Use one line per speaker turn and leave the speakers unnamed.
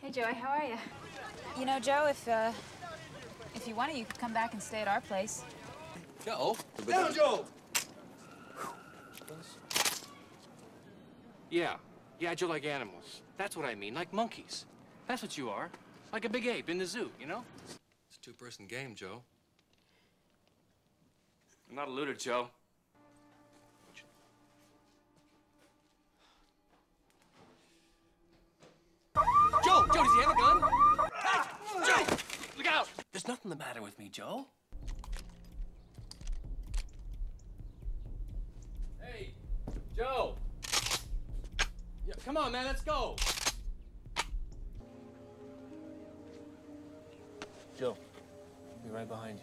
Hey, Joey, how are you?
You know, Joe, if you wanted, you could come back and stay at our place.
Joe?
Down, Joe!
Yeah. Yeah, you're like animals. That's what I mean, like monkeys. That's what you are. Like a big ape in the zoo, you know?
It's a two-person game, Joe.
I'm not a looter, Joe. Joe, does he have a gun? Ah, Joe, look out!
There's nothing the matter with me, Joe.
Hey, Joe. Yeah, come on, man, let's go.
Joe, I'll be right behind you.